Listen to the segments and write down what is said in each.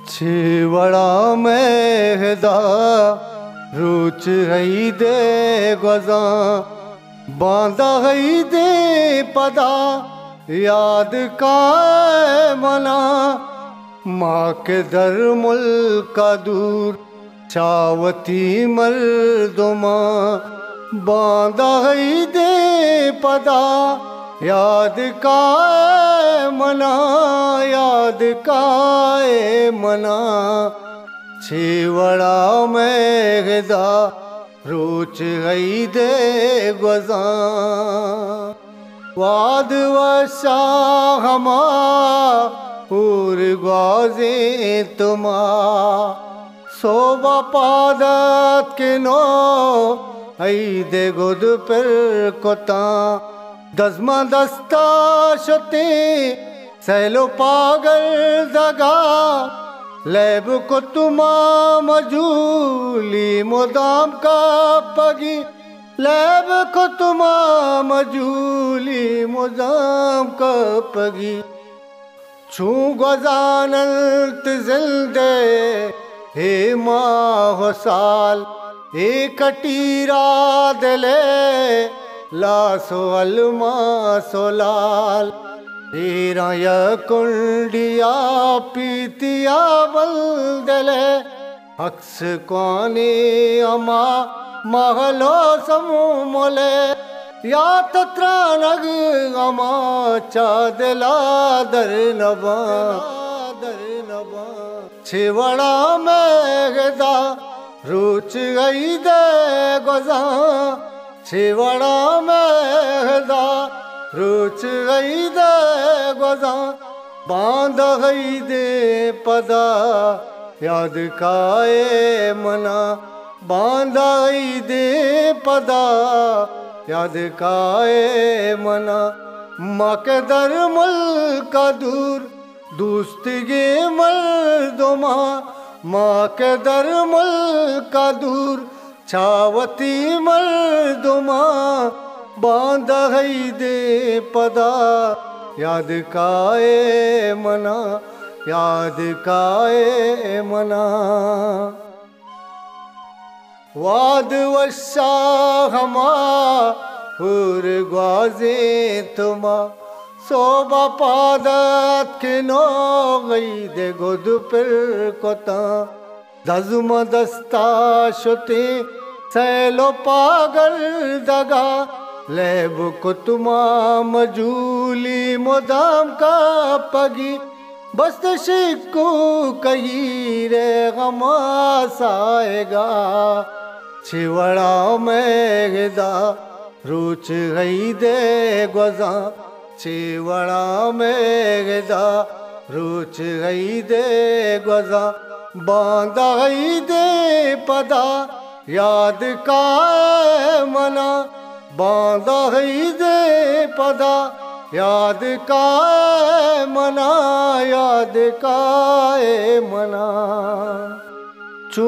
छिवड़ा मेहदा रुच हई दे गजा बांधा हई दे पदा याद का मना माँ के दर मुल्का दूर चावती मर्दमा बांधा हई दे पदा याद का मना याद का मना छिवड़ा मेहदा रुच हई दे गजा वाद वशा हमा पूर ग्वाजे तुमा सोबा पादत के नो हई दे गुद पर कोता दजमा दस्ता शते सैलो पागल दगा लैब को तुमा मजूली मुदाम का पगी लैब को तुमा मजूली मुदाम का पगी छू गजानत जिल्दे हे माह साल हे कटीरा दले लासो अलमा सोलाल तेरा या कुंडिया पीतिया बलदले अक्स कौने अमा महलो समू मोले या तत्रा नग अमा चादला दर नबा छिवड़ा मेहदा रुच गई दे गजा छिवड़ा मेहदा रुच गई दे गजा बांध गई दे पदा याद काए मना बांध गई दे पदा याद काए मना माँ के दर मुल्का दूर दोस्तिगे मर्दमा माँ के दर मुल्का दूर छावती मर्दमा बांध हई दे पदा याद काए मना याद काए मना वाद वशा हमा हुर ग्वाजे तुमा सोबा पादत के नो गई दे गुद पर कोता दजुमा दस्ता शुते सैलो पागल दगा लैब को तुमा मजूली मुदाम का पगी बस शिक्कू कही रे गमा साएगा छिवड़ा मेहदा रुच गई दे गजा छिवड़ा मेहदा रुच गई दे गजा बांधा गई दे पदा याद का मना बांधा गई दे पदा याद का मना याद का मना चू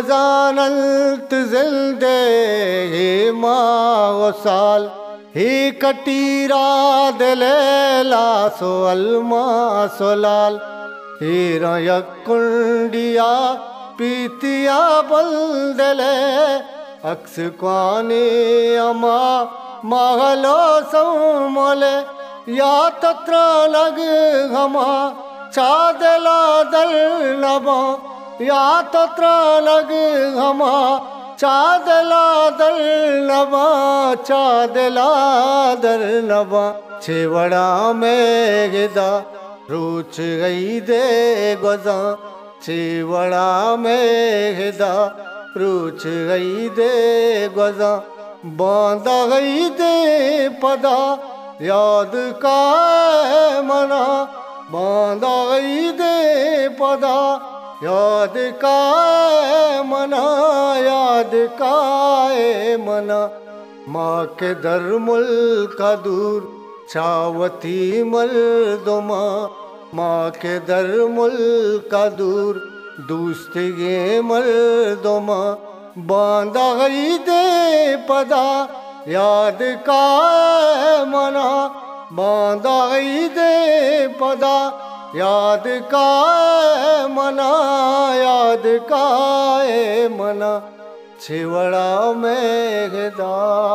गजानत जिल्दे हे माह साल हे कटीरा दले लासो अलमा सोलाल हे रयक कुंडिया पीतिया बलदले अक्स क्वाने अमा महलो समोले या तत्र लग हमा चादला दल नबा या तत्र लग हमा चादला दल नबा चादला दल नबा छिवड़ा मेहदा रुच गई दे गजा छिवड़ा मेहदा रुच गई दे गजा बांधा गई दे पदा याद का मना बांधा गई दे पदा याद का मना याद का मना माँ के दर मुल्का दूर छावती मर्दमा माँ के दर मुल्का दूर दोस्तिगे मर्दमा बांधा गई दे पदा याद का मना बांधा गई दे पदा याद का मना याद काय मना छिवड़ा मेघदा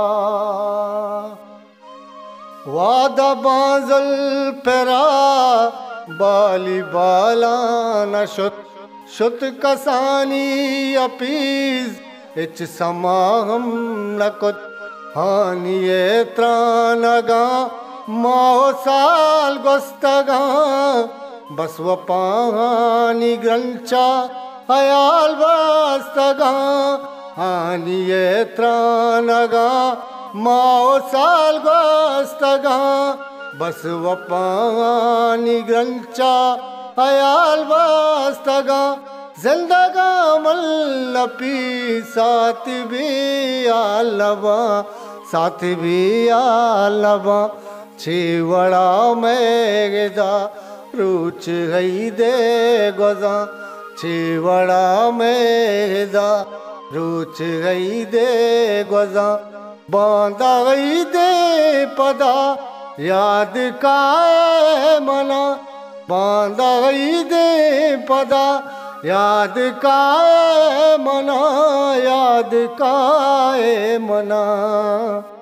वादा बाजल पेरा बाली बाला न शुत कसानी अपीज इच समाहम नकुत हानिये त्रानगा माओ साल गोस्तगा बसव पानी ग्रंचा हयाल बस्तगा हानिये त्रानगा माओ साल गोस्तगा बसव पानी ग्रंचा हयाल बस्तगा जिंदगा मल्लपी साथ भी आलवा साथ भी आलवा छिवड़ा मेघदा रुच गई दे गोजा छिवड़ा मेघदा रुच गई दे गोजा बांधा गई दे पदा याद काय मना बांधा गई दे पदा याद काय मना याद काय मना।